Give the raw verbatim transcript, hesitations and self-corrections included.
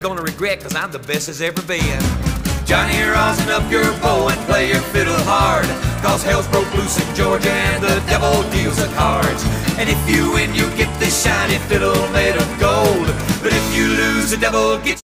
gonna regret, cause I'm the best as ever been. Johnny, rosin up your bow and play your fiddle hard, cause hell's broke loose in Georgia and the devil deals the cards. And if you win, you get this shiny fiddle made of gold, but if you lose, the devil gets